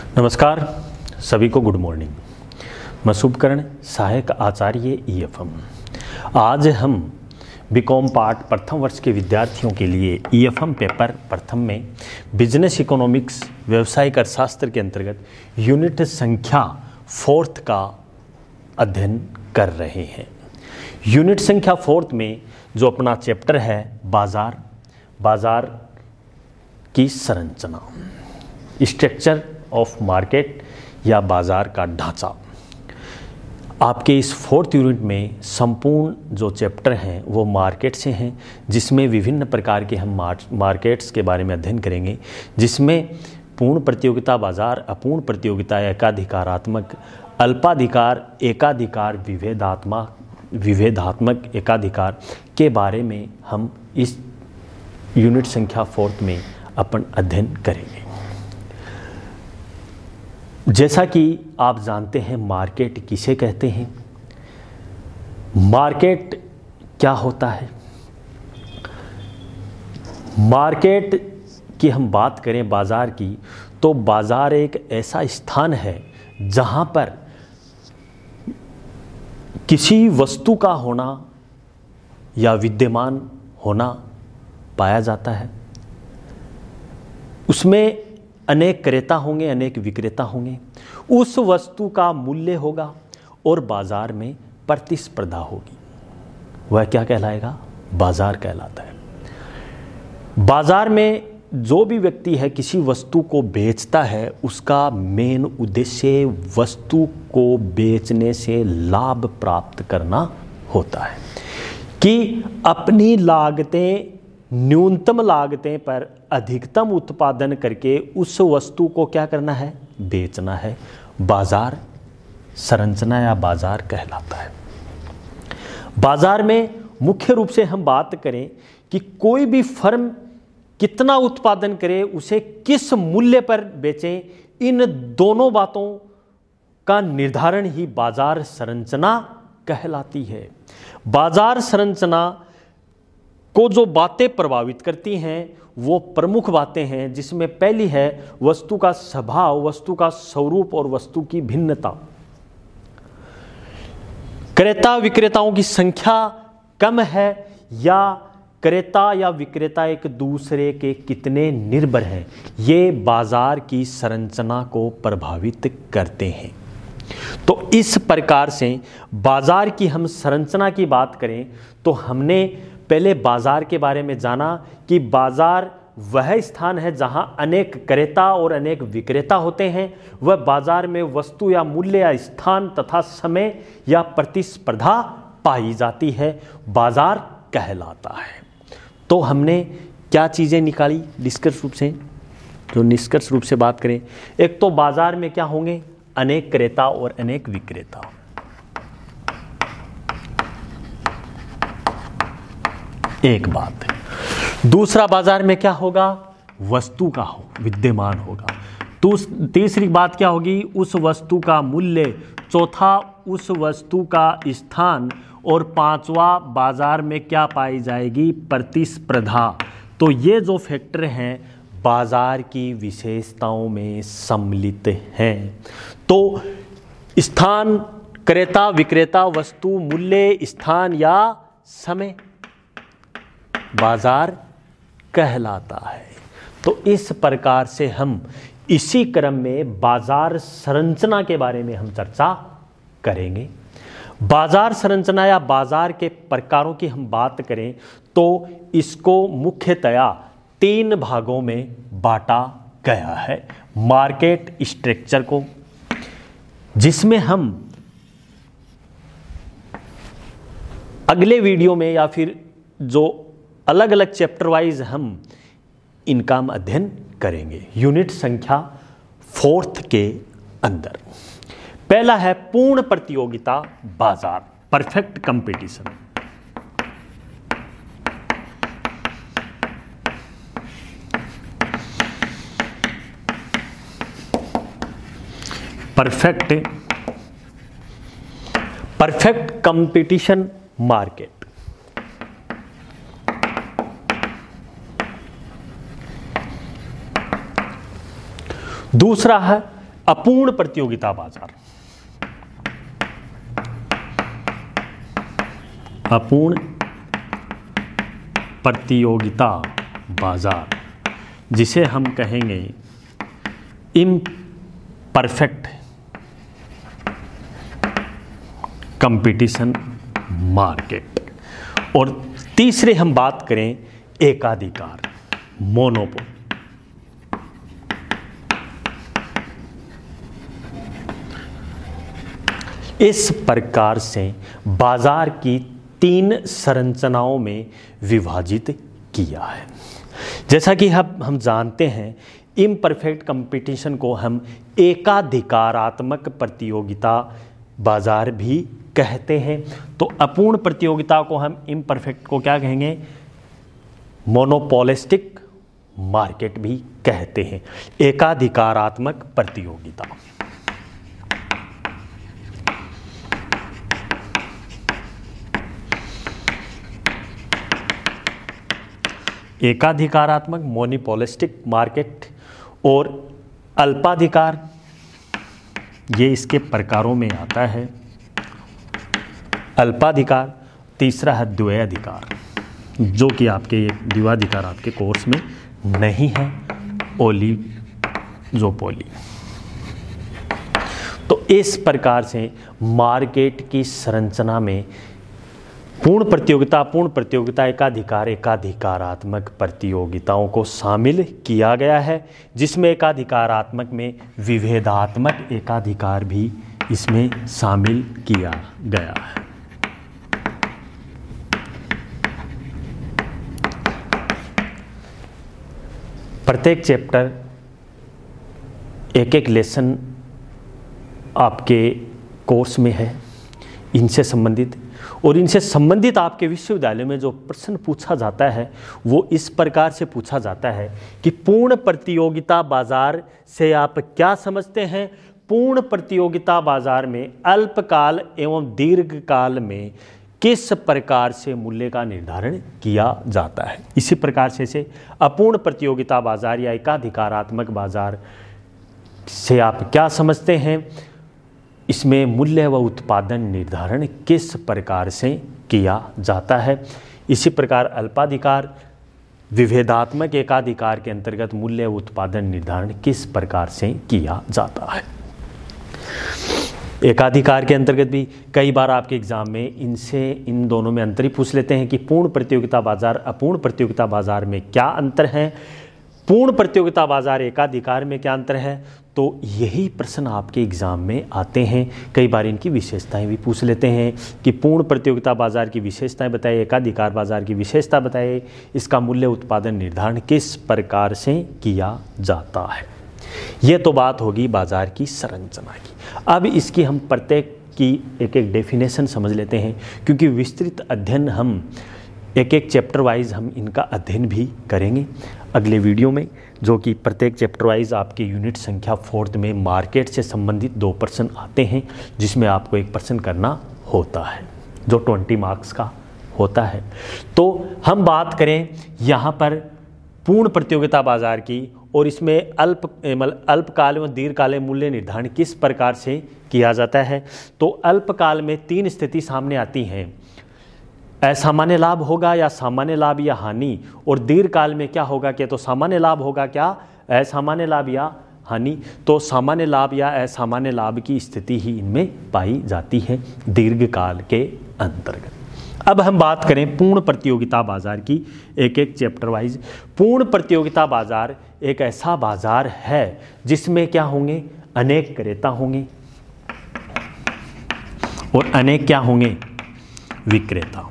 नमस्कार, सभी को गुड मॉर्निंग। मैं शुभकरण, सहायक आचार्य ईएफएम। आज हम बीकॉम पार्ट प्रथम वर्ष के विद्यार्थियों के लिए ईएफएम पेपर प्रथम में बिजनेस इकोनॉमिक्स व्यवसायिक अर्थशास्त्र के अंतर्गत यूनिट संख्या 4 का अध्ययन कर रहे हैं। यूनिट संख्या 4 में जो अपना चैप्टर है बाजार की संरचना, स्ट्रक्चर ऑफ मार्केट या बाजार का ढांचा। आपके इस 4th यूनिट में संपूर्ण जो चैप्टर हैं वो मार्केट से हैं, जिसमें विभिन्न प्रकार के हम मार्केट्स के बारे में अध्ययन करेंगे, जिसमें पूर्ण प्रतियोगिता बाजार, अपूर्ण प्रतियोगिता, एकाधिकारात्मक, अल्पाधिकार, एकाधिकार, विभेदात्मक एकाधिकार के बारे में हम इस यूनिट संख्या 4 में अपन अध्ययन करेंगे। जैसा कि आप जानते हैं मार्केट किसे कहते हैं, मार्केट क्या होता है। मार्केट की हम बात करें बाजार की, तो बाजार एक ऐसा स्थान है जहां पर किसी वस्तु का होना या विद्यमान होना पाया जाता है। उसमें अनेक क्रेता होंगे, अनेक विक्रेता होंगे, उस वस्तु का मूल्य होगा और बाजार में प्रतिस्पर्धा होगी। वह क्या कहलाएगा? बाजार कहलाता है। बाजार में जो भी व्यक्ति है किसी वस्तु को बेचता है, उसका मेन उद्देश्य वस्तु को बेचने से लाभ प्राप्त करना होता है कि अपनी लागतें, न्यूनतम लागतें पर अधिकतम उत्पादन करके उस वस्तु को क्या करना है? बेचना है। बाजार संरचना या बाजार कहलाता है। बाजार में मुख्य रूप से हम बात करें कि कोई भी फर्म कितना उत्पादन करे, उसे किस मूल्य पर बेचें, इन दोनों बातों का निर्धारण ही बाजार संरचना कहलाती है। बाजार संरचना को जो बातें प्रभावित करती हैं वो प्रमुख बातें हैं, जिसमें पहली है वस्तु का स्वभाव, वस्तु का स्वरूप और वस्तु की भिन्नता। क्रेता विक्रेताओं की संख्या कम है या क्रेता या विक्रेता एक दूसरे के कितने निर्भर हैं, ये बाजार की संरचना को प्रभावित करते हैं। तो इस प्रकार से बाजार की हम संरचना की बात करें तो हमने पहले बाजार के बारे में जाना कि बाजार वह स्थान है जहां अनेक क्रेता और अनेक विक्रेता होते हैं। वह बाजार में वस्तु या मूल्य या स्थान तथा समय या प्रतिस्पर्धा पाई जाती है, बाजार कहलाता है। तो हमने क्या चीज़ें निकाली निष्कर्ष रूप से? जो निष्कर्ष रूप से बात करें, एक तो बाजार में क्या होंगे? अनेक क्रेता और अनेक विक्रेता। एक बात है। दूसरा, बाजार में क्या होगा? वस्तु का विद्यमान होगा। तीसरी बात क्या होगी? उस वस्तु का मूल्य। चौथा, उस वस्तु का स्थान। और पांचवा, बाजार में क्या पाई जाएगी? प्रतिस्पर्धा। तो ये जो फैक्टर हैं बाजार की विशेषताओं में सम्मिलित हैं। तो स्थान, क्रेता विक्रेता, वस्तु, मूल्य, स्थान या समय, बाजार कहलाता है। तो इस प्रकार से हम इसी क्रम में बाजार संरचना के बारे में हम चर्चा करेंगे। बाजार संरचना या बाजार के प्रकारों की हम बात करें तो इसको मुख्यतया 3 भागों में बांटा गया है। मार्केट स्ट्रक्चर को, जिसमें हम अगले वीडियो में या फिर जो अलग अलग चैप्टर वाइज हम इनका हम अध्ययन करेंगे यूनिट संख्या 4 के अंदर। पहला है पूर्ण प्रतियोगिता बाजार, perfect competition. Perfect competition market. दूसरा है अपूर्ण प्रतियोगिता बाजार, अपूर्ण प्रतियोगिता बाजार, जिसे हम कहेंगे इम्परफेक्ट कंपटीशन मार्केट। और तीसरे हम बात करें एकाधिकार, मोनोपोल। इस प्रकार से बाजार की 3 संरचनाओं में विभाजित किया है। जैसा कि हम जानते हैं, इम्परफेक्ट कंपटीशन को हम एकाधिकारात्मक प्रतियोगिता बाजार भी कहते हैं। तो अपूर्ण प्रतियोगिता को हम इम्परफेक्ट को क्या कहेंगे? मोनोपोलिस्टिक मार्केट भी कहते हैं, एकाधिकारात्मक प्रतियोगिता। एकाधिकारात्मक मोनोपोलिस्टिक मार्केट और अल्पाधिकार, ये इसके प्रकारों में आता है। अल्पाधिकार, तीसरा है द्वैधाधिकार, जो कि आपके द्विवाधिकार आपके कोर्स में नहीं है, ओलिगोपोली। तो इस प्रकार से मार्केट की संरचना में पूर्ण प्रतियोगिता, एकाधिकार, एकाधिकारात्मक प्रतियोगिताओं को शामिल किया गया है, जिसमें एकाधिकारात्मक में विभेदात्मक एकाधिकार भी इसमें शामिल किया गया है। प्रत्येक चैप्टर एक एक लेसन आपके कोर्स में है इनसे संबंधित, और इनसे संबंधित आपके विश्वविद्यालय में जो प्रश्न पूछा जाता है वो इस प्रकार से पूछा जाता है कि पूर्ण प्रतियोगिता बाजार से आप क्या समझते हैं? पूर्ण प्रतियोगिता बाजार में अल्पकाल एवं दीर्घकाल में किस प्रकार से मूल्य का निर्धारण किया जाता है? इसी प्रकार से अपूर्ण प्रतियोगिता बाजार या एकाधिकारात्मक बाजार से आप क्या समझते हैं? इसमें मूल्य व उत्पादन निर्धारण किस प्रकार से किया जाता है? इसी प्रकार अल्पाधिकार, विभेदात्मक एकाधिकार के अंतर्गत मूल्य व उत्पादन निर्धारण किस प्रकार से किया जाता है? एकाधिकार के अंतर्गत भी कई बार आपके एग्जाम में इन दोनों में अंतर ही पूछ लेते हैं कि पूर्ण प्रतियोगिता बाजार, अपूर्ण प्रतियोगिता बाजार में क्या अंतर है, पूर्ण प्रतियोगिता बाजार, एकाधिकार में क्या अंतर है। तो यही प्रश्न आपके एग्जाम में आते हैं। कई बार इनकी विशेषताएं भी पूछ लेते हैं कि पूर्ण प्रतियोगिता बाजार की विशेषताएं बताइए, एकाधिकार बाजार की विशेषता बताइए, इसका मूल्य उत्पादन निर्धारण किस प्रकार से किया जाता है। ये तो बात होगी बाजार की संरचना की। अब इसकी हम प्रत्येक की एक एक डेफिनेशन समझ लेते हैं, क्योंकि विस्तृत अध्ययन हम एक एक चैप्टर वाइज हम इनका अध्ययन भी करेंगे अगले वीडियो में, जो कि प्रत्येक चैप्टर वाइज आपके यूनिट संख्या 4 में मार्केट से संबंधित 2 प्रश्न आते हैं, जिसमें आपको एक प्रश्न करना होता है जो 20 मार्क्स का होता है। तो हम बात करें यहाँ पर पूर्ण प्रतियोगिता बाजार की, और इसमें अल्पकाल एवं दीर्घकाल मूल्य निर्धारण किस प्रकार से किया जाता है। तो अल्पकाल में 3 स्थिति सामने आती हैं, असामान्य लाभ होगा या सामान्य लाभ या हानि, और दीर्घकाल में क्या होगा क्या? तो सामान्य लाभ होगा क्या, असामान्य लाभ या हानि। तो सामान्य लाभ या असामान्य लाभ की स्थिति ही इनमें पाई जाती है दीर्घकाल के अंतर्गत। अब हम बात करें पूर्ण प्रतियोगिता बाजार की एक एक चैप्टर वाइज। पूर्ण प्रतियोगिता बाजार एक ऐसा बाजार है जिसमें क्या होंगे? अनेक क्रेता होंगे और अनेक क्या होंगे? विक्रेता।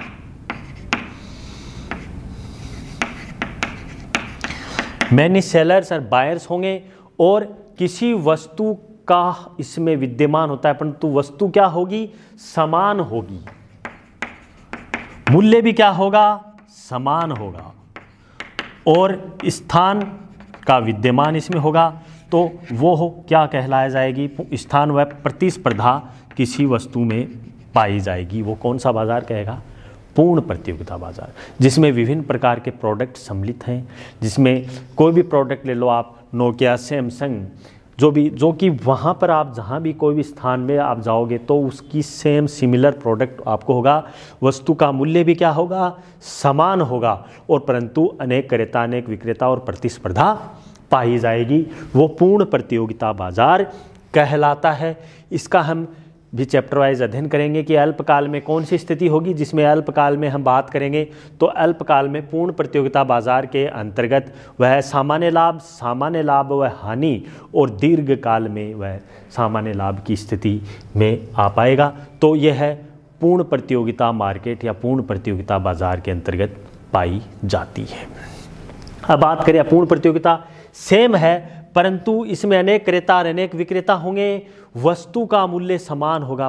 मैनी सेलर्स और बायर्स होंगे, और किसी वस्तु का इसमें विद्यमान होता है, परंतु वस्तु क्या होगी? समान होगी, मूल्य भी क्या होगा? समान होगा, और स्थान का विद्यमान इसमें होगा। तो वो क्या कहलाया जाएगी? स्थान व प्रतिस्पर्धा किसी वस्तु में पाई जाएगी। वो कौन सा बाजार कहेगा? पूर्ण प्रतियोगिता बाजार, जिसमें विभिन्न प्रकार के प्रोडक्ट सम्मिलित हैं, जिसमें कोई भी प्रोडक्ट ले लो आप, नोकिया, सैमसंग, जो कि वहाँ पर आप जहाँ भी कोई भी स्थान में आप जाओगे तो उसकी सेम सिमिलर प्रोडक्ट आपको होगा, वस्तु का मूल्य भी क्या होगा, समान होगा, और परंतु अनेक क्रेता अनेक विक्रेता और प्रतिस्पर्धा पाई जाएगी, वो पूर्ण प्रतियोगिता बाजार कहलाता है। इसका हम भी चैप्टर वाइज अध्ययन करेंगे कि अल्पकाल में कौन सी स्थिति होगी, जिसमें अल्पकाल में हम बात करेंगे तो अल्पकाल में पूर्ण प्रतियोगिता बाजार के अंतर्गत वह सामान्य लाभ व हानि, और दीर्घकाल में वह सामान्य लाभ की स्थिति में आ पाएगा। तो यह है पूर्ण प्रतियोगिता मार्केट या पूर्ण प्रतियोगिता बाजार के अंतर्गत पाई जाती है। अब बात करें पूर्ण प्रतियोगिता, सेम है परंतु इसमें अनेक क्रेता और अनेक विक्रेता होंगे, वस्तु का मूल्य समान होगा,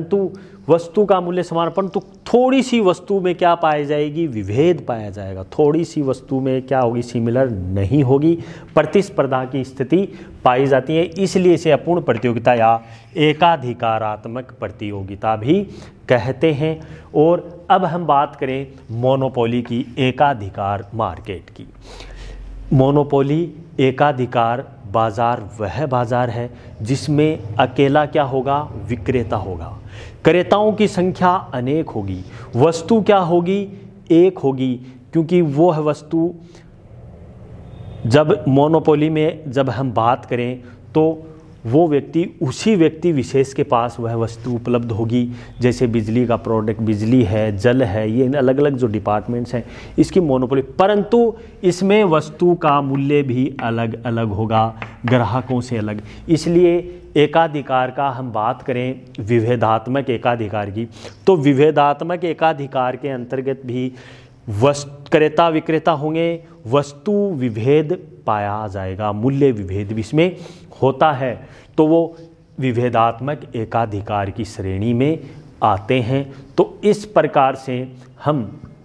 परंतु थोड़ी सी वस्तु में क्या पाई जाएगी, विभेद पाया जाएगा, थोड़ी सी वस्तु में क्या होगी, सिमिलर नहीं होगी, प्रतिस्पर्धा की स्थिति पाई जाती है, इसलिए इसे अपूर्ण प्रतियोगिता या एकाधिकारात्मक प्रतियोगिता भी कहते हैं। और अब हम बात करें मोनोपोली की, एकाधिकार मार्केट की। मोनोपोली एकाधिकार बाजार वह बाजार है जिसमें अकेला क्या होगा, विक्रेता होगा, क्रेताओं की संख्या अनेक होगी, वस्तु क्या होगी, एक होगी, क्योंकि वो वस्तु जब मोनोपोली में जब हम बात करें तो वो व्यक्ति उसी व्यक्ति विशेष के पास वह वस्तु उपलब्ध होगी। जैसे बिजली का प्रोडक्ट, बिजली है, जल है, ये अलग अलग जो डिपार्टमेंट्स हैं इसकी मोनोपोली, परंतु इसमें वस्तु का मूल्य भी अलग अलग होगा, ग्राहकों से अलग। इसलिए एकाधिकार का हम बात करें विभेदात्मक एकाधिकार की, तो विभेदात्मक एकाधिकार के अंतर्गत भी क्रेता विक्रेता होंगे, वस्तु विभेद पाया जाएगा, मूल्य विभेद भी इसमें होता है, तो वो विभेदात्मक एकाधिकार की श्रेणी में आते हैं। तो इस प्रकार से हम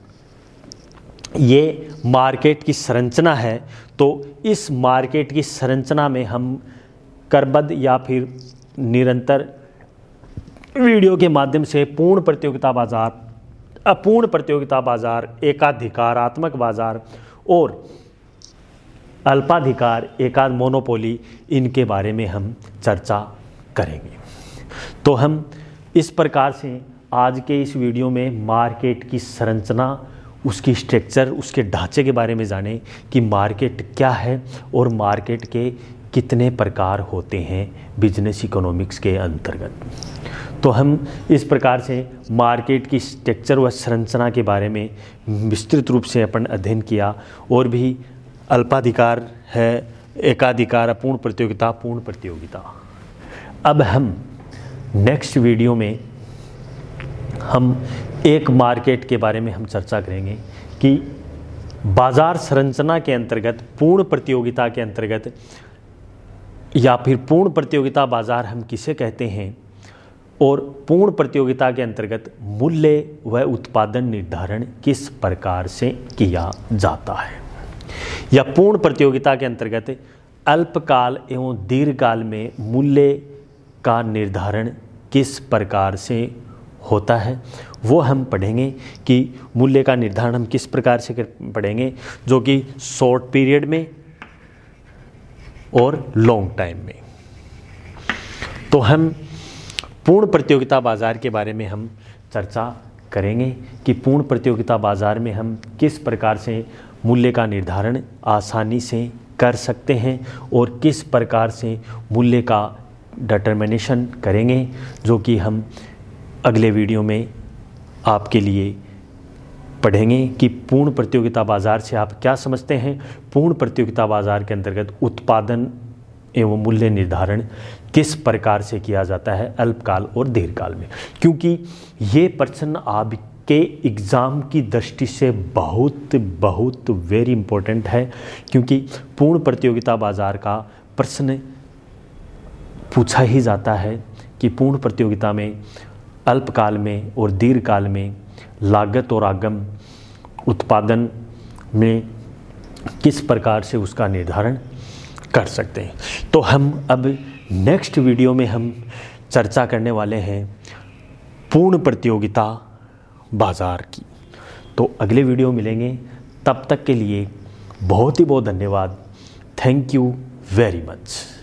ये मार्केट की संरचना है, तो इस मार्केट की संरचना में हम क्रमबद्ध या फिर निरंतर वीडियो के माध्यम से पूर्ण प्रतियोगिता बाजार, अपूर्ण प्रतियोगिता बाजार, एकाधिकारात्मक बाजार और अल्पाधिकार एकाध मोनोपोली, इनके बारे में हम चर्चा करेंगे। तो हम इस प्रकार से आज के इस वीडियो में मार्केट की संरचना, उसकी स्ट्रक्चर, उसके ढांचे के बारे में जाने कि मार्केट क्या है और मार्केट के कितने प्रकार होते हैं बिजनेस इकोनॉमिक्स के अंतर्गत। तो हम इस प्रकार से मार्केट की स्ट्रक्चर व संरचना के बारे में विस्तृत रूप से अपन अध्ययन किया, और भी अल्पाधिकार है, एकाधिकार, अपूर्ण प्रतियोगिता, पूर्ण प्रतियोगिता। अब हम नेक्स्ट वीडियो में हम एक मार्केट के बारे में हम चर्चा करेंगे कि बाजार संरचना के अंतर्गत, पूर्ण प्रतियोगिता के अंतर्गत या फिर पूर्ण प्रतियोगिता बाजार हम किसे कहते हैं, और पूर्ण प्रतियोगिता के अंतर्गत मूल्य व उत्पादन निर्धारण किस प्रकार से किया जाता है, या पूर्ण प्रतियोगिता के अंतर्गत अल्पकाल एवं दीर्घकाल में मूल्य का निर्धारण किस प्रकार से होता है, वो हम पढ़ेंगे कि मूल्य का निर्धारण हम किस प्रकार से पढ़ेंगे, जो कि शॉर्ट पीरियड में और लॉन्ग टाइम में। तो हम पूर्ण प्रतियोगिता बाजार के बारे में हम चर्चा करेंगे कि पूर्ण प्रतियोगिता बाजार में हम किस प्रकार से मूल्य का निर्धारण आसानी से कर सकते हैं और किस प्रकार से मूल्य का डिटर्मिनेशन करेंगे, जो कि हम अगले वीडियो में आपके लिए पढ़ेंगे कि पूर्ण प्रतियोगिता बाजार से आप क्या समझते हैं। पूर्ण प्रतियोगिता बाजार के अंतर्गत उत्पादन एवं मूल्य निर्धारण किस प्रकार से किया जाता है अल्पकाल और दीर्घकाल में, क्योंकि ये प्रश्न आपके एग्ज़ाम की दृष्टि से बहुत वेरी इंपॉर्टेंट है, क्योंकि पूर्ण प्रतियोगिता बाजार का प्रश्न पूछा ही जाता है कि पूर्ण प्रतियोगिता में अल्पकाल में और दीर्घकाल में लागत और आगम उत्पादन में किस प्रकार से उसका निर्धारण कर सकते हैं। तो हम अब नेक्स्ट वीडियो में हम चर्चा करने वाले हैं पूर्ण प्रतियोगिता बाजार की। तो अगले वीडियो मिलेंगे, तब तक के लिए बहुत ही बहुत धन्यवाद। Thank you very much.